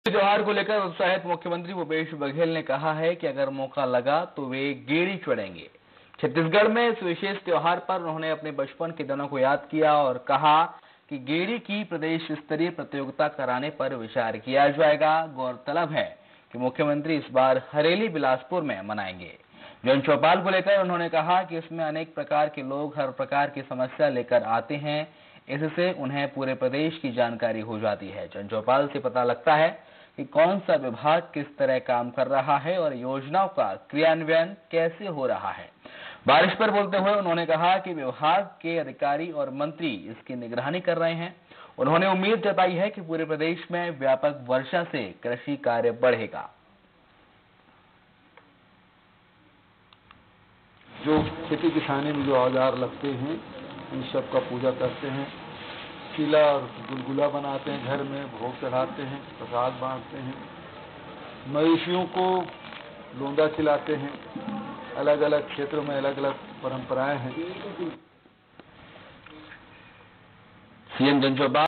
त्योहार को लेकर उत्साहित मुख्यमंत्री भूपेश बघेल ने कहा है कि अगर मौका लगा तो वे गेड़ी चढ़ेंगे। छत्तीसगढ़ में इस विशेष त्योहार पर उन्होंने अपने बचपन के दिनों को याद किया और कहा कि गेड़ी की प्रदेश स्तरीय प्रतियोगिता कराने पर विचार किया जाएगा। गौरतलब है कि मुख्यमंत्री इस बार हरेली बिलासपुर में मनाएंगे। जन चौपाल को लेकर उन्होंने कहा कि इसमें अनेक प्रकार के लोग हर प्रकार की समस्या लेकर आते हैं, इससे उन्हें पूरे प्रदेश की जानकारी हो जाती है। जन चौपाल से पता लगता है कि कौन सा विभाग किस तरह काम कर रहा है और योजनाओं का क्रियान्वयन कैसे हो रहा है। बारिश पर बोलते हुए उन्होंने कहा कि विभाग के अधिकारी और मंत्री इसकी निगरानी कर रहे हैं। उन्होंने उम्मीद जताई है कि पूरे प्रदेश में व्यापक वर्षा से कृषि कार्य बढ़ेगा। जो खेती किसानी में जो औजार लगते हैं इन सब का पूजा करते हैं, चीला और गुलगुला बनाते हैं, घर में भोग चढ़ाते हैं, प्रसाद बांटते हैं, मवेशियों को लोंदा खिलाते हैं। अलग अलग क्षेत्रों में अलग अलग परंपराएं हैं। सीएम जन चौपाल